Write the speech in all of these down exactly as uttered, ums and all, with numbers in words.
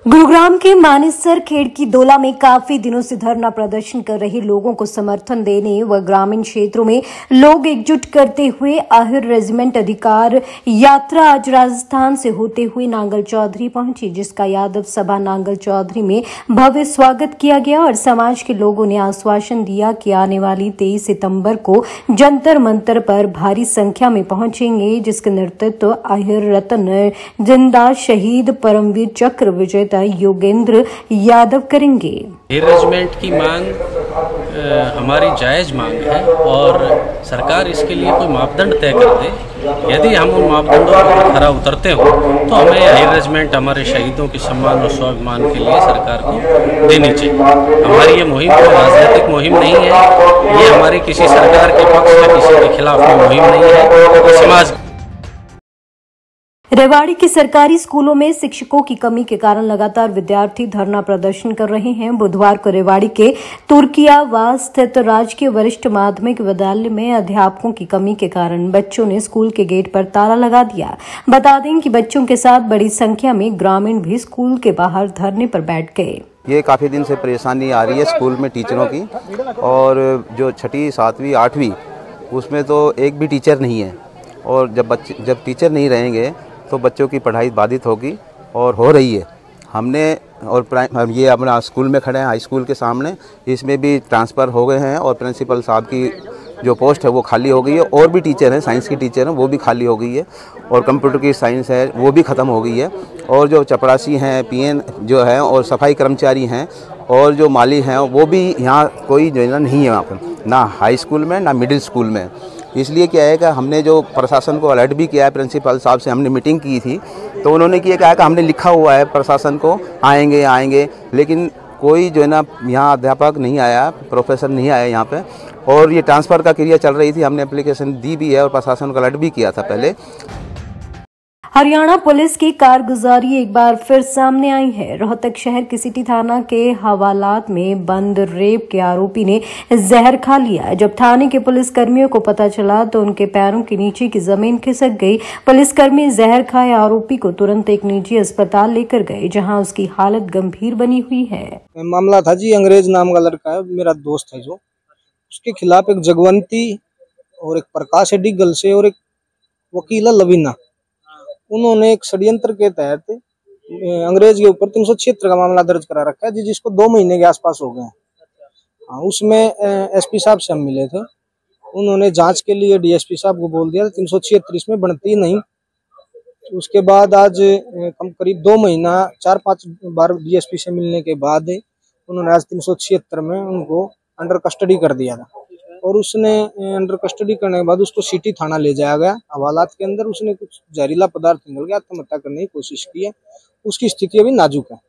गुरुग्राम के मानेसर खेड़ की दोला में काफी दिनों से धरना प्रदर्शन कर रहे लोगों को समर्थन देने व ग्रामीण क्षेत्रों में लोग एकजुट करते हुए आहिर रेजिमेंट अधिकार यात्रा आज राजस्थान से होते हुए नांगल चौधरी पहुंची, जिसका यादव सभा नांगल चौधरी में भव्य स्वागत किया गया और समाज के लोगों ने आश्वासन दिया कि आने वाली तेईस सितंबर को जंतर मंतर पर भारी संख्या में पहुंचेंगे, जिसके नेतृत्व आहिर रतन जिंदा शहीद परमवीर चक्र विजेता योगेंद्र यादव करेंगे। ये रेजिमेंट की मांग आ, हमारी जायज मांग है और सरकार इसके लिए कोई मापदंड तय कर दे। यदि हम उन मापदंडों पर खरा उतरते हो तो हमें यही रेजिमेंट हमारे शहीदों के सम्मान और स्वाभिमान के लिए सरकार को देनी चाहिए। हमारी ये मुहिम कोई राजनीतिक मुहिम नहीं है, ये हमारी किसी सरकार के पक्ष या किसी के खिलाफ में मुहिम नहीं है। समाज रेवाड़ी के सरकारी स्कूलों में शिक्षकों की कमी के कारण लगातार विद्यार्थी धरना प्रदर्शन कर रहे हैं। बुधवार को रेवाड़ी के तुर्कियावास स्थित राजकीय वरिष्ठ माध्यमिक विद्यालय में अध्यापकों की कमी के कारण बच्चों ने स्कूल के गेट पर ताला लगा दिया। बता दें कि बच्चों के साथ बड़ी संख्या में ग्रामीण भी स्कूल के बाहर धरने पर बैठ गए। ये काफ़ी दिन से परेशानी आ रही है स्कूल में टीचरों की, और जो छठी सातवीं आठवीं उसमें तो एक भी टीचर नहीं है, और जब बच्चे जब टीचर नहीं रहेंगे तो बच्चों की पढ़ाई बाधित होगी और हो रही है। हमने और हम ये अपना स्कूल में खड़े हैं, हाई स्कूल के सामने, इसमें भी ट्रांसफ़र हो गए हैं और प्रिंसिपल साहब की जो पोस्ट है वो खाली हो गई है, और भी टीचर हैं, साइंस की टीचर हैं, वो भी खाली हो गई है, और कंप्यूटर की साइंस है वो भी ख़त्म हो गई है, और जो चपरासी हैं, पीएन जो है, और सफाई कर्मचारी हैं, और जो माली हैं, वो भी यहाँ कोई जो है ना नहीं है वहाँ पर, ना हाई स्कूल में ना मिडिल स्कूल में। इसलिए क्या है कि हमने जो प्रशासन को अलर्ट भी किया है, प्रिंसिपल साहब से हमने मीटिंग की थी, तो उन्होंने किया कहा कि हमने लिखा हुआ है प्रशासन को आएंगे आएंगे लेकिन कोई जो है ना यहाँ अध्यापक नहीं आया, प्रोफेसर नहीं आया यहाँ पे, और ये ट्रांसफ़र का क्रिया चल रही थी। हमने एप्लीकेशन दी भी है और प्रशासन को अलर्ट भी किया था पहले। हरियाणा पुलिस की कारगुजारी एक बार फिर सामने आई है। रोहतक शहर के सिटी थाना के हवालात में बंद रेप के आरोपी ने जहर खा लिया। जब थाने के पुलिस कर्मियों को पता चला तो उनके पैरों के नीचे की जमीन खिसक गई। पुलिसकर्मी जहर खाए आरोपी को तुरंत एक निजी अस्पताल लेकर गए, जहां उसकी हालत गंभीर बनी हुई है। मामला था जी, अंग्रेज नाम का लड़का है, मेरा दोस्त है, जो उसके खिलाफ एक जगवंती और एक प्रकाश डिगल से और एक वकीला लवीना, उन्होंने एक षड्यंत्र के तहत अंग्रेज के ऊपर तीन सौ छिहत्तर का मामला दर्ज करा रखा है जी, जिसको दो महीने के आसपास हो गए हैं। उसमें एसपी साहब से हम मिले थे, उन्होंने जांच के लिए डीएसपी साहब को बोल दिया तीन सौ छिहत्तर इसमें बनती नहीं। उसके बाद आज कम करीब दो महीना चार पांच बार डीएसपी से मिलने के बाद उन्होंने आज तीन सौ छिहत्तर में उनको अंडर कस्टडी कर दिया था, और उसने अंडर कस्टडी करने के बाद उसको सिटी थाना ले जाया गया। हवालात के अंदर उसने कुछ जहरीला पदार्थ निकल गया, आत्महत्या करने की कोशिश की है। उसकी स्थिति अभी नाजुक है।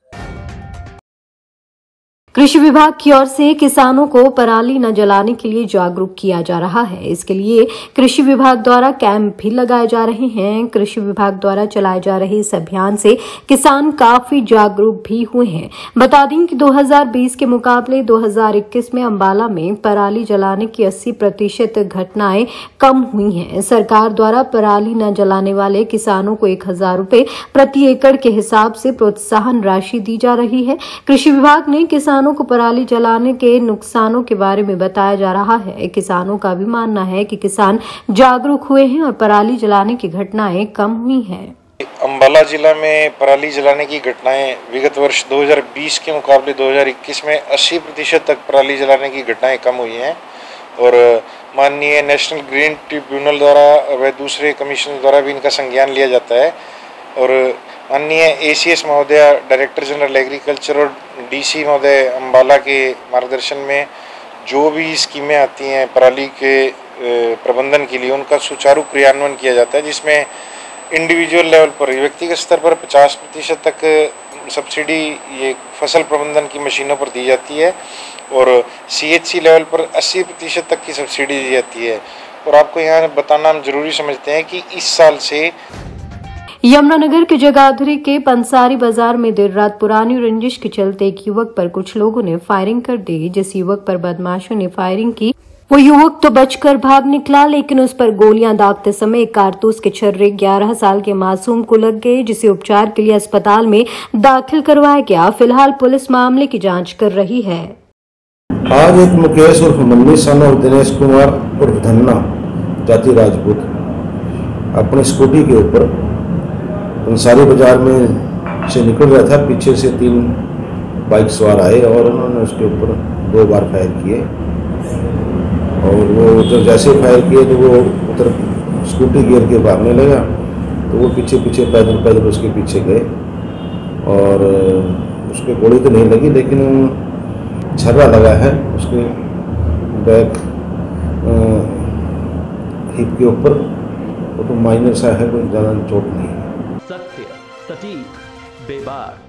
कृषि विभाग की ओर से किसानों को पराली न जलाने के लिए जागरूक किया जा रहा है। इसके लिए कृषि विभाग द्वारा कैंप भी लगाए जा रहे हैं। कृषि विभाग द्वारा चलाए जा रहे इस अभियान से किसान काफी जागरूक भी हुए हैं। बता दें कि दो हज़ार बीस के मुकाबले दो हज़ार इक्कीस में अंबाला में पराली जलाने की अस्सी प्रतिशत घटनाएं कम हुई हैं। सरकार द्वारा पराली न जलाने वाले किसानों को एक हजार रूपये प्रति एकड़ के हिसाब से प्रोत्साहन राशि दी जा रही है। कृषि विभाग ने किसानों को पराली जलाने के नुकसानों के बारे में बताया जा रहा है। किसानों का भी मानना है कि किसान जागरूक हुए हैं और पराली जलाने की घटनाएं कम हुई हैं। अंबाला जिला में पराली जलाने की घटनाएं विगत वर्ष दो हज़ार बीस के मुकाबले दो हज़ार इक्कीस में अस्सी प्रतिशत तक पराली जलाने की घटनाएं कम हुई हैं, और माननीय नेशनल ग्रीन ट्रिब्यूनल द्वारा व दूसरे कमीशन द्वारा भी इनका संज्ञान लिया जाता है। और माननीय एसीएस महोदय, डायरेक्टर जनरल एग्रीकल्चर और डीसी महोदय अंबाला के मार्गदर्शन में जो भी स्कीमें आती हैं पराली के प्रबंधन के लिए, उनका सुचारू क्रियान्वयन किया जाता है, जिसमें इंडिविजुअल लेवल पर, व्यक्तिगत स्तर पर पचास प्रतिशत तक सब्सिडी ये फसल प्रबंधन की मशीनों पर दी जाती है, और सीएचसी लेवल पर अस्सी प्रतिशत तक की सब्सिडी दी जाती है। और आपको यहाँ बताना हम जरूरी समझते हैं कि इस साल से यमुनानगर के जगाधरी के पंसारी बाजार में देर रात पुरानी रंजिश के चलते एक युवक पर कुछ लोगों ने फायरिंग कर दी। जिस युवक पर बदमाशों ने फायरिंग की वो युवक तो बचकर भाग निकला, लेकिन उस पर गोलियां दागते समय एक कारतूस के छर्रे ग्यारह साल के मासूम को लग गए, जिसे उपचार के लिए अस्पताल में दाखिल करवाया गया। फिलहाल पुलिस मामले की जांच कर रही है। आज एक मुकेश उर्फ मन्नी सन और दिनेश कुमार उर्फ धन्ना जाति राजपूत अपनी स्कूटी के ऊपर अंसारी बाजार में से निकल रहा था। पीछे से तीन बाइक सवार आए और उन्होंने उसके ऊपर दो बार फायर किए और वो जब जैसे फायर किए तो वो उधर स्कूटी गिर के भागने लगा, तो वो पीछे पीछे पैदल पैदल उसके पीछे गए और उसके गोली तो नहीं लगी, लेकिन छर्रा लगा है उसके बैक हिप के ऊपर। वो तो माइनर सा है, कोई ज़्यादा चोट नहीं है। सत्य, सटीक, बेबाक।